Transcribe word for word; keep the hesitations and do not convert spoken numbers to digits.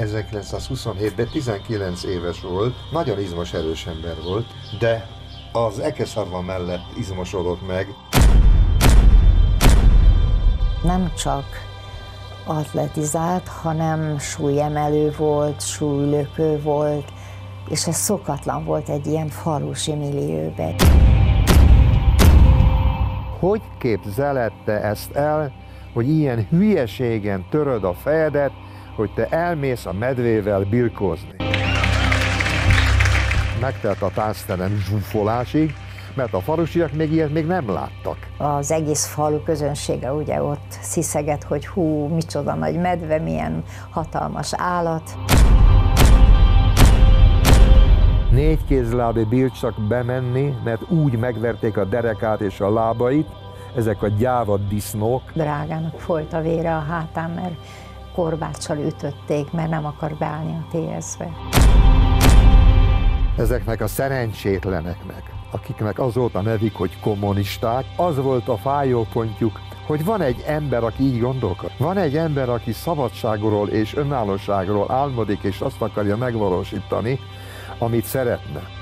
ezerkilencszázhuszonhétben tizenkilenc éves volt, nagyon izmos, erős ember volt, de az ekeszarva mellett izmosodott meg. Nem csak atletizált, hanem súlyemelő volt, súlylökő volt, és ez szokatlan volt egy ilyen falusi millióben. Hogy képzeled te ezt el, hogy ilyen hülyeségen töröd a fejedet, hogy te elmész a medvével birkózni? Megtelt a táncterem zsúfolásig, mert a falusiak még ilyet még nem láttak. Az egész falu közönsége ugye ott sziszeget, hogy hú, micsoda nagy medve, milyen hatalmas állat. Négy kézlábé bírt csak bemenni, mert úgy megverték a derekát és a lábait, ezek a gyáva disznók. Drágának folyt a vére a hátán, mert korbáccsal ütötték, mert nem akar beállni a té es-be. Ezeknek a szerencsétleneknek, akiknek az volt a nevük, hogy kommunisták, az volt a fájópontjuk, hogy van egy ember, aki így gondolkod. Van egy ember, aki szabadságról és önállóságról álmodik, és azt akarja megvalósítani, amit szeretne.